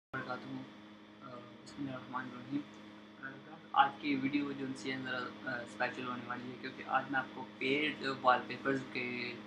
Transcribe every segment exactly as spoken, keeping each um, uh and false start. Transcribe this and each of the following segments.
वबरकातुहू। अ, बिस्मिल्लाहिर्रहमानिर्रहीम। अ, आज की वीडियो जो सी है ज़रा स्पेशल होने वाली है, क्योंकि आज मैं आपको पेड वॉलपेपर्स के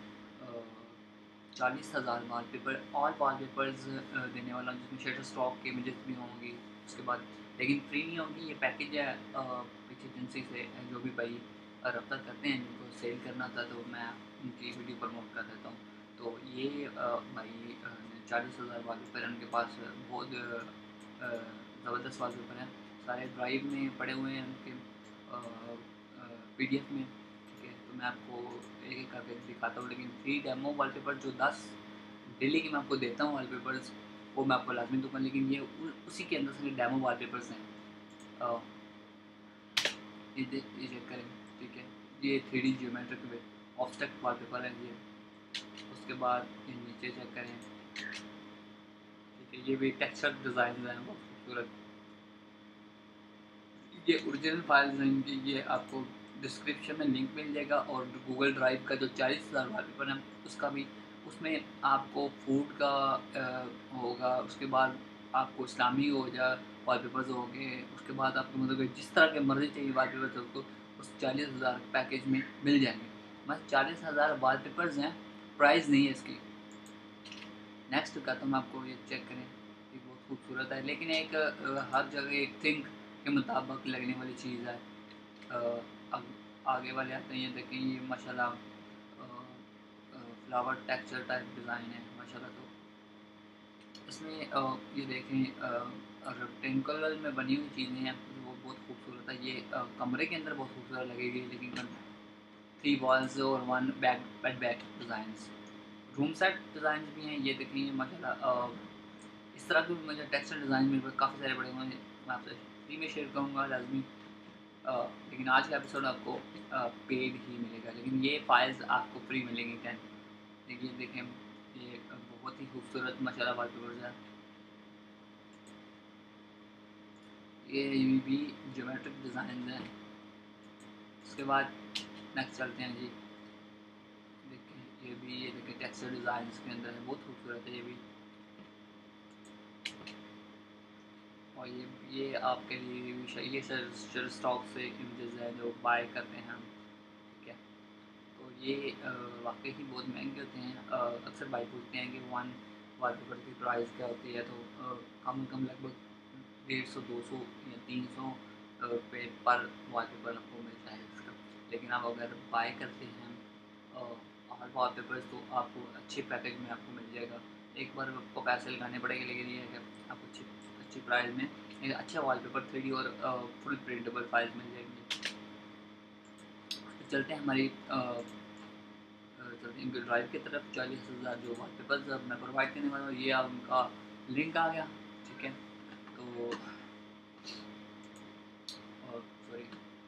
चालीस हज़ार वॉलपेपर ऑल वॉलपेपर्स देने वाला हूँ, जिसमें शटर स्टॉक के इमेजेस भी होंगी। उसके बाद लेकिन फ्री नहीं होगी, ये पैकेज है अ, किसी एजेंसी से जो भी भाई रब्ता करते हैं, जिनको सेल करना था, तो मैं उनकी वीडियो प्रमोट कर देता हूँ। तो ये अ, भाई चालीस हज़ार वॉलपेपर उनके पास बहुत अ, ज़बरदस्त वॉलपेपर हैं, सारे ड्राइव में पड़े हुए हैं उनके पीडीएफ में। ठीक है, तो मैं आपको एक एक करके दिखाता हूँ, लेकिन फ्री डेमो वॉलपेपर जो दस डेली के मैं आपको देता हूँ वॉलपेपर्स, वो मैं आपको लाजमी दूँगा। लेकिन ये उ, उसी के अंदर से डेमो वॉलपेपर्स हैं। अ, ये देख ये चेक करें। ठीक है, ये थ्री डी जियोमेट्रिक में ऑब्स्ट्रक्ट वॉलपेपर है ये। उसके बाद ये नीचे चेक करें। ठीक है, ये भी टेक्सचर डिज़ाइन हैं बहुत खूबसूरत। ये ओरिजिनल फाइल्स हैं इनकी, ये आपको डिस्क्रिप्शन में लिंक मिल जाएगा। और गूगल ड्राइव का जो चालीस हज़ार वॉलपेपर है उसका भी, उसमें आपको फूड का अ, होगा। उसके बाद आपको इस्लामी हो जाए वॉलपेपर्स हो गए। उसके बाद आपको मतलब जिस तरह के मर्ज़ी चाहिए वॉलपेपर्स आपको उस चालीस हज़ार पैकेज में मिल जाएंगे। बस चालीस हज़ार वॉलपेपर्स हैं, प्राइस नहीं है इसकी। नेक्स्ट का तो मैं आपको ये चेक करें, ये बहुत खूबसूरत है, लेकिन एक अ, हर जगह एक थिंक के मुताबिक लगने वाली चीज़ है। अ, अब आगे वाले आते हैं, ये देखें, ये माशाल्लाह अ, अ, फ्लावर टेक्सचर टाइप डिज़ाइन है माशाल्लाह। तो इसमें अ, ये देखें, रेक्टेंगल में बनी हुई चीज़ें हैं, तो वो बहुत खूबसूरत है। ये अ, कमरे के अंदर बहुत खूबसूरत लगेगी, लेकिन थ्री वॉल्स और one back bed back designs, room set design भी हैं। ये देखें माशाल्लाह, अ, इस तरह के मुझे टेक्सचर डिज़ाइन मेरे पास काफ़ी सारे पड़े हुए हैं, मैं आपसे फ्री में शेयर करूँगा लाजमी। अ, लेकिन आज का एपिसोड आपको अ, पेड ही मिलेगा, लेकिन ये फाइल्स आपको फ्री मिलेंगी टेन। देखिए देखें, ये बहुत ही खूबसूरत माशाल्लाह वॉलपेपर्स है। ये भी ज्योमेट्रिक डिज़ाइन हैं। उसके बाद नेक्स्ट चलते हैं जी। देखें ये भी, ये देखें टेक्सचर डिज़ाइन इसके अंदर है, बहुत खूबसूरत है ये भी। और ये ये आपके लिए भी ये सर स्टॉक से इमेजेस है जो बाय करते हैं हम। ठीक है, तो ये वाकई ही बहुत महंगे होते हैं। अ, अक्सर भाई पूछते हैं कि वन वॉलपेपर की प्राइस क्या होती है, तो अ, कम कम लगभग डेढ़ सौ दो सौ या तीन सौ रुपये पर वॉलपेपर आपको मिलता है इसका। लेकिन आप अगर बाय करते हैं हर वॉलपेपर्स, तो आपको अच्छे पैकेज में आपको मिल जाएगा। एक बार आपको पैसे लगाने पड़ेंगे, लेकिन ये है कि आपको अच्छी अच्छी प्राइस में एक अच्छा वॉलपेपर थ्री डी और फुल प्रिंटेबल फाइल्स मिल जाएंगी। तो चलते हैं हमारी अ, चलते हैं इनके ड्राइव की तरफ। चालीस हज़ार जो वॉलपेपर्स अब मैं प्रोवाइड करने वाला हूँ, ये आप उनका लिंक आ गया। ठीक है, तो सॉरी,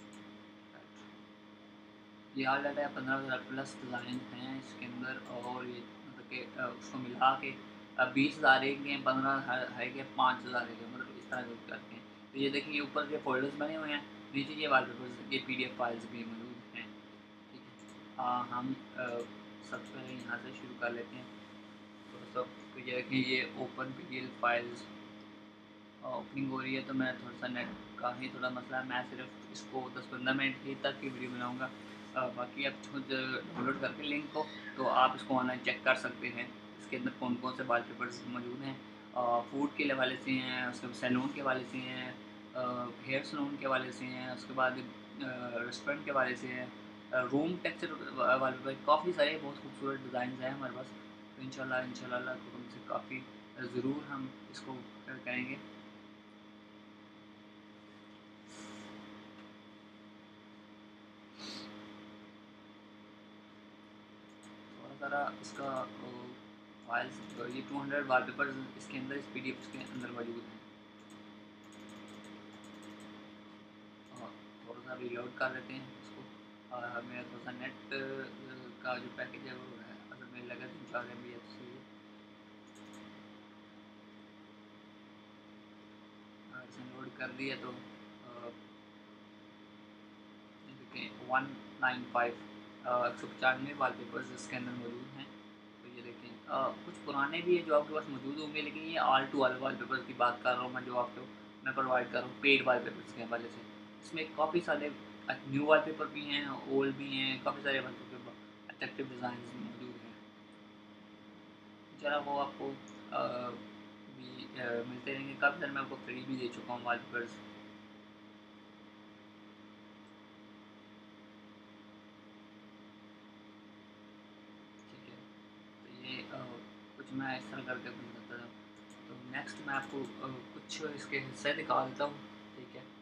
ये हाल डाटा है, पंद्रह हज़ार प्लस डिज़ाइन हैं इसके अंदर। और ये मतलब कि अ, उसको मिला के बीस हज़ार एक के, पंद्रह है के, पाँच हज़ार है के, मतलब इस तरह के करके हैं। तो ये देखिए, ऊपर के फोल्डर्स बने हुए हैं, नीचे ये वॉलपेपर्स, ये पीडीएफ फाइल्स भी मौजूद हैं। ठीक है, आ, हम अ, सबसे पहले यहाँ से शुरू कर लेते हैं। तो सब तो ये देखिए, ये ओपन पीडीएफ फाइल्स ओपनिंग हो रही है, तो मैं थोड़ा सा नेट का ही थोड़ा मसला है, मैं सिर्फ इसको दस पंद्रह मिनट ही तक की वीडियो बनाऊँगा। बाकी आप खुद डाउनलोड करके लिंक को, तो आप इसको ऑनलाइन चेक कर सकते हैं इसके अंदर कौन कौन से वॉलपेपर्स मौजूद हैं। फूड के हवाले से हैं, उसके बाद सैलून के हवाले से हैं, हेयर सैलून के हवाले से हैं, उसके बाद रेस्टोरेंट के हवाले से हैं, रूम टेक्सचर वाले काफ़ी सारे बहुत खूबसूरत डिज़ाइन हैं हमारे पास। तो इंशाल्लाह इंशाल्लाह तो हमसे काफ़ी ज़रूर हम इसको करेंगे। थोड़ा सारा इसका फाइल्स, ये टू हंड्रेड वॉलपेपर्स इसके अंदर, इस पीडीएफ के अंदर मौजूद हैं। और थोड़ा सा रीलोड कर लेते हैं इसको। और मेरा थोड़ा सा नेट का जो पैकेज है वो है, अगर मेरे लगा तीन चार एम बी एच सी, इसे लोड कर दिया तो देखें वन नाइन फाइव एक सौ पचानवे वाल पेपर्स इसके अंदर मौजूद हैं। तो ये देखें, अ, कुछ पुराने भी हैं जो आपके पास मौजूद होंगे, लेकिन ये ऑल टू ऑल वॉलपेपर्स की बात कर रहा हूँ मैं, जो आपको मैं प्रोवाइड कर रहा हूँ पेड वॉलपेपर्स के हवाले से। इसमें काफ़ी सारे अ, न्यू वॉलपेपर भी हैं, ओल्ड भी हैं, काफ़ी सारे वॉलपेपर अट्रैक्टिव डिज़ाइंस मौजूद हैं। जरा वो आपको अ, भी अ, मिलते रहेंगे। काफ़ी सारे मैं आपको फ्री भी दे चुका हूँ वॉलपेपर्स। ठीक है, तो ये अ, कुछ मैं इस तरह करके बन करता था। तो नेक्स्ट मैं आपको अ, कुछ इसके हिस्से दिखा देता हूँ। ठीक है,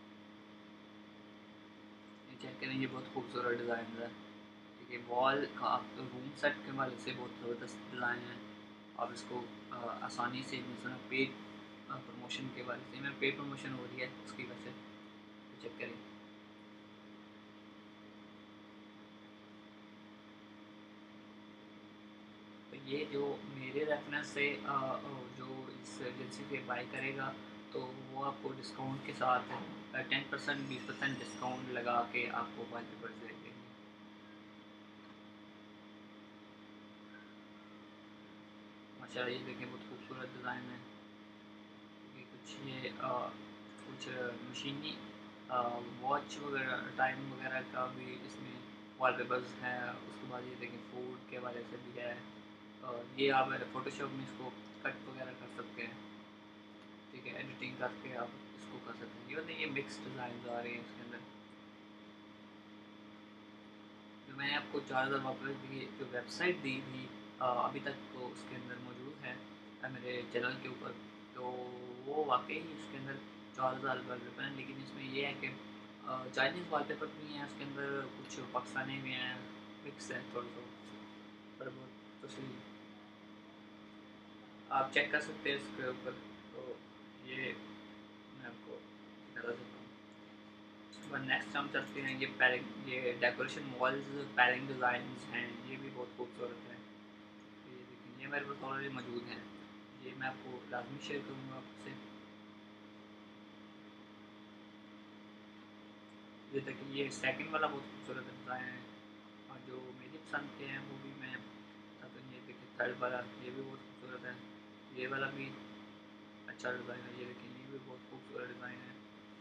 ये चेक करें, ये बहुत खूबसूरत डिज़ाइन है। ठीक है, वॉल का आप रूम सेट के हवाले से बहुत ज़बरदस्त डिज़ाइन है। आप इसको अ, आसानी से मतलब पेड प्रमोशन के बारे से में पेड प्रमोशन हो रही है उसकी वजह से। तो चेक करें, तो ये जो मेरे रेफरेंस से अ, अ, जो इस एजेंसी से बाई करेगा, तो वो आपको डिस्काउंट के साथ टेन परसेंट बीस परसेंट डिस्काउंट लगा के आपको वॉलपेपर दे देंगे। माशा ये देखें, बहुत खूबसूरत डिज़ाइन है। ये कुछ ये अ, कुछ मशीनी वॉच वगैरह टाइम वगैरह का भी इसमें वॉलपेपर्स हैं। उसके बाद ये देखें, फूड के हवाले से भी है। और ये आप फ़ोटोशॉप में इसको कट वगैरह कर सकते हैं। ठीक है, एडिटिंग करके आप इसको कर सकते हैं। ये होते ये मिक्स डिज़ाइन आ रहे हैं इसके अंदर। जो मैंने आपको चार हज़ार वापस की जो वेबसाइट दी थी अ, अभी तक तो उसके अंदर मौजूद है अ, मेरे चैनल के ऊपर। तो वो वाकई ही उसके अंदर चार हज़ार वालपेपर हैं, लेकिन इसमें ये है कि चाइनीज़ वालपेपर भी हैं उसके अंदर, कुछ पाकिस्तानी भी हैं, मिक्स है थोड़ा सा पर बहुत। तो सही आप चेक कर सकते हैं इसके ऊपर। तो ये मैं आपको बता देता हूँ। उसके बाद नेक्स्ट हम चलते हैं, ये पैरिंग, ये डेकोरेशन वॉल्स पैरिंग डिज़ाइंस हैं, ये भी बहुत खूबसूरत है। तो ये देखिए, ये मेरे पास ऑलरेडी मौजूद हैं, ये मैं आपको लाजमी शेयर करूँगा आपसे। ये देखिए, ये सेकंड वाला बहुत खूबसूरत डिज़ाइन है, और जो मेरी पसंद के हैं वो भी मैं बताता हूँ। ये देखिए थर्ड वाला, ये भी बहुत खूबसूरत है। ये वाला भी अच्छा डिज़ाइन है। ये देखिए, ये भी बहुत खूबसूरत डिज़ाइन है।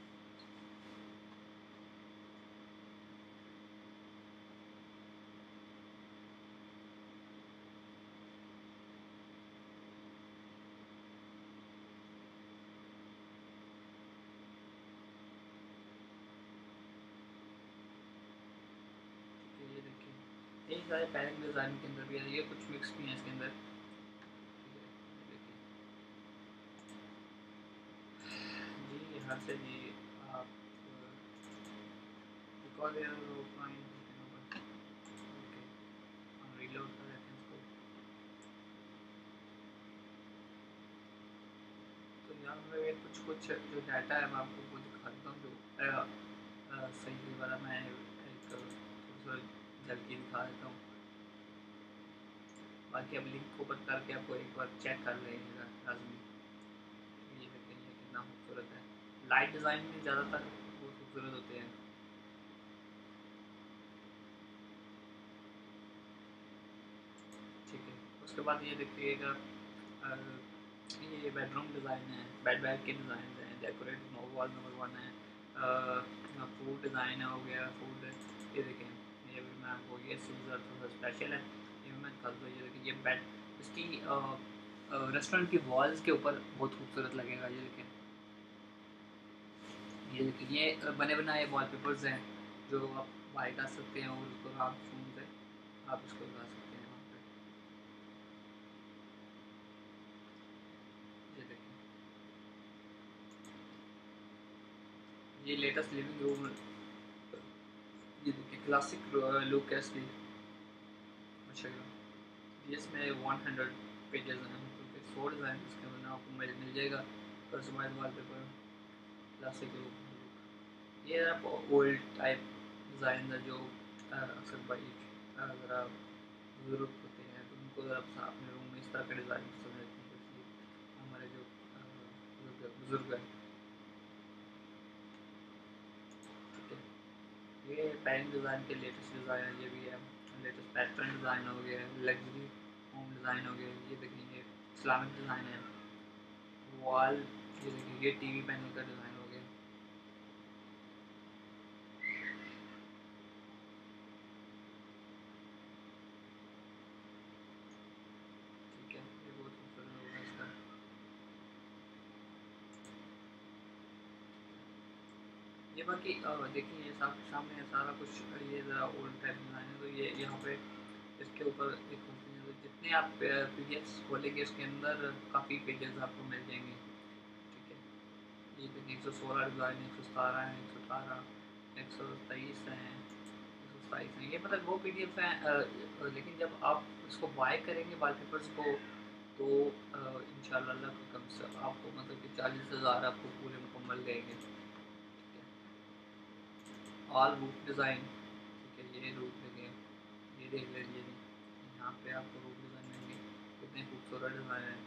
तो ये देखिए, यही सारे पैरिंग डिज़ाइन के अंदर भी है, ये कुछ मिक्स भी हैं इसके अंदर। ठीक है, ये देखिए जी, यहाँ से भी आप रिकॉर्ड ओके, हम रीलोड कर देते हैं इसको। तो यहाँ पे कुछ कुछ जो डाटा है मैं आपको वो दिखाता हूँ, जो अ, अ, सही वाला मैं एक थोड़ा सा झलकी दिखा देता हूँ। बाकी अब लिंक ओपन करके आपको एक बार चेक कर लेंगे लाजमी। ये देखिए, ये कितना खूबसूरत है। लाइट डिज़ाइन में ज़्यादातर बहुत खूबसूरत होते हैं। ठीक है, उसके बाद ये देखिएगा, अ, ये बेडरूम डिज़ाइन है, बेड बैग के डिज़ाइन हैं, डेकोरेट वॉल नंबर वन है। फूड डिज़ाइन हो गया, फूड ये देखें, ये भी मैं आपको, ये सीजर थोड़ा स्पेशल है, ये भी मैं कर दूँ। ये देखिए, ये बेड इसकी रेस्टोरेंट की वॉल्स के ऊपर बहुत खूबसूरत लगेगा। ये देखें, ये देखिए, ये अ, बने बनाए वॉलपेपर्स हैं जो आप बाय कर सकते हैं, और उसको आप फ़ोन से आप इसको लगा सकते हैं वहाँ पे। ये देखिए, ये लेटेस्ट लिविंग रूम, ये देखिए क्लासिक लुक है इसकी। अच्छा, ये इसमें वन हंड्रेड पेजेस हैं, मतलब कि सौ डिज़ाइन इसके अंदर आपको मिल मिल जाएगा। कस्टमाइज वॉलपेपर, क्लासिक लुक, ये आप ओल्ड टाइप डिज़ाइन है जो अ, अक्सर भाई अगर आप बुजुर्ग होते हैं तो उनको अगर आप अपने रूम में इस तरह का डिज़ाइन पसंद है, क्योंकि हमारे जो अ, बुजुर्ग बुजुर्ग हैं। ठीक है, ये पैन डिज़ाइन के लेटेस्ट डिज़ाइन है, ये भी है लेटेस्ट पैटर्न डिज़ाइन हो गया है, लग्जरी होम डिज़ाइन हो गया, ये देखेंगे इस्लामिक डिज़ाइन है। वॉल, ये देखिए ये टीवी पैनल का डिज़ाइन हो गया। ठीक है, ये बहुत खूबसूरत होगा इसका। ये बाकी देखिए ये सामने सामने सारा कुछ, ये ज़रा ओल्ड टाइप डिज़ाइन है, तो ये यहाँ पे इसके ऊपर एक जितने आप पी डी एफ्स खोलेंगे उसके अंदर काफ़ी पेजेस आपको मिल जाएंगे। ठीक है, ये देखिए एक सौ सोलह डिज़ाइन, एक सौ सतारह है, एक सौ अठारह, एक सौ तेईस हैं, एक सौ सताईस हैं, ये मतलब वो पी डी एफ हैं। लेकिन जब आप इसको बाय करेंगे वॉलपेपर्स को, तो इंशाल्लाह कम से आपको मतलब कि चालीस हज़ार आपको पूरे मुकम्मल देंगे। ऑल रूफ डिज़ाइन, ठीक है, ये रूफ देंगे, ये देख लीजिए, यहाँ पे आपको रूफ डिज़ाइन देंगे, कितने खूबसूरत डिज़ाइन है।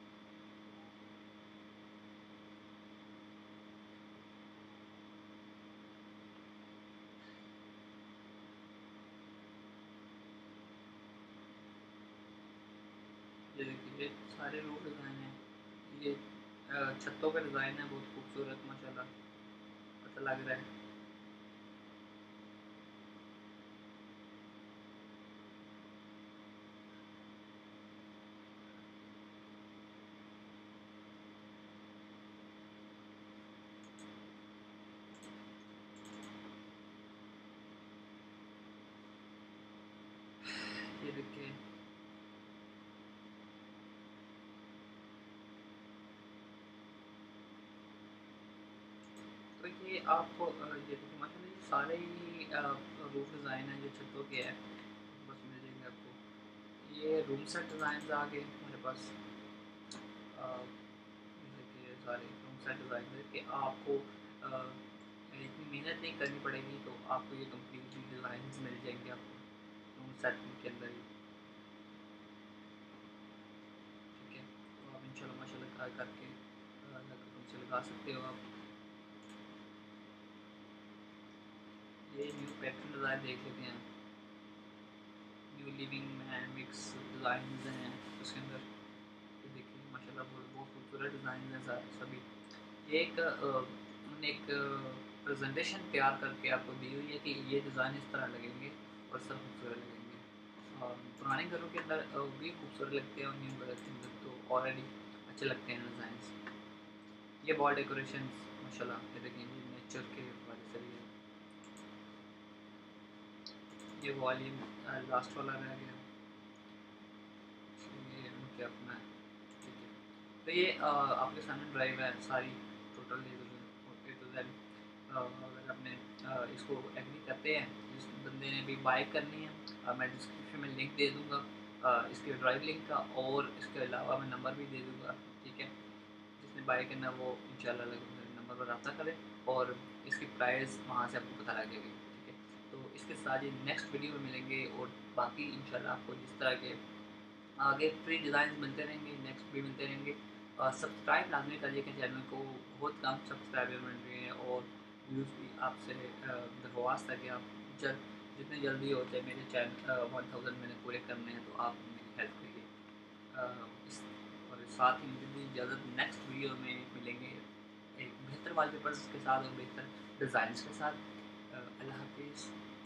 ये देखिए ये सारे रूफ डिज़ाइन हैं, ये छतों का डिज़ाइन है, बहुत खूबसूरत माशाल्लाह, अच्छा लग रहा है। ये देखिए तो ये आपको ये देखिए मतलब ये सारे ही रूफ डिज़ाइन है जो छतों के है, बस मिल जाएंगे आपको। ये रूम सेट डिज़ाइन आ गए हमारे पास। देखिए सारे रूम सेट डिज़ाइन है कि आपको इतनी मेहनत नहीं करनी पड़ेगी, तो आपको ये कम्प्लीटली डिज़ाइन मिल जाएंगे आपको रूम सेट के अंदर ही। ठीक है, तो आप इंशाल्लाह माशाल्लाह ट्राई करके रूम से लगा सकते हो आप। ये न्यू पैटर्न डिज़ाइन देख लेते हैं, न्यू लिविंग में मिक्स डिज़ाइन हैं उसके अंदर। ये देखिए माशाल्लाह बहुत बहुत खूबसूरत डिज़ाइन हैं सभी। ये एक उन्होंने एक प्रेजेंटेशन तैयार करके आपको दी हुई है कि ये डिज़ाइन इस तरह लगेंगे और सब खूबसूरत लगेंगे। और पुराने घरों के अंदर भी खूबसूरत लगते हैं और न्यू घर के अंदर तो ऑलरेडी अच्छे लगते हैं डिज़ाइन। ये वॉल डेकोरेशन माशाल्लाह, ये देखिए ये नेचर के हवाले से भी है। ये वॉल्यूम लास्ट वाला रह गया, ये उनके अपना है। ठीक है, तो ये आ, आपके सामने ड्राइव है सारी टोटल ए टू जेड। अगर आपने आ, इसको एग्री करते हैं, जिस बंदे ने भी बाय करनी है, आ, मैं डिस्क्रिप्शन में लिंक दे दूँगा इसके ड्राइव लिंक का, और इसके अलावा मैं नंबर भी दे दूँगा। ठीक है, जिसने बाय करना वो इंशाल्लाह नंबर पर रब्ता करे और इसकी प्राइस वहाँ से आपको पता लगेगी। ठीक है, तो इसके साथ ही नेक्स्ट वीडियो में मिलेंगे, और बाकी इंशाल्लाह आपको जिस तरह के आगे फ्री डिज़ाइन मिलते रहेंगे, नेक्स्ट भी मिलते रहेंगे। सब्सक्राइब लाजमी करिएगा चैनल को, बहुत कम सब्सक्राइबर मिल रहे हैं, और व्यूज़ भी आपसे दरख्वास्त है कि आप जल जितने जल्दी हो जाए मेरे चैनल वन थाउजेंड मैंने पूरे करने हैं, तो आप मेरी हेल्प करिए। अ, इस और साथ ही मुझे भी इजाज़त, नेक्स्ट वीडियो में मिलेंगे एक बेहतर वॉलपेपर्स के साथ और बेहतर डिज़ाइंस के साथ। अ, अल्लाह हाफिज़।